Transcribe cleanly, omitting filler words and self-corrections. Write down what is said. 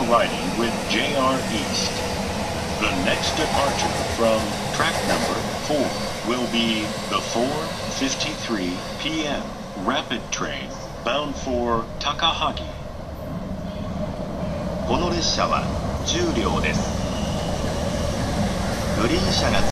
riding with JR East. The next departure from track number 4 will be the 4:53 p.m. rapid train bound for Takahagi. この列車は10両です。グリーン車が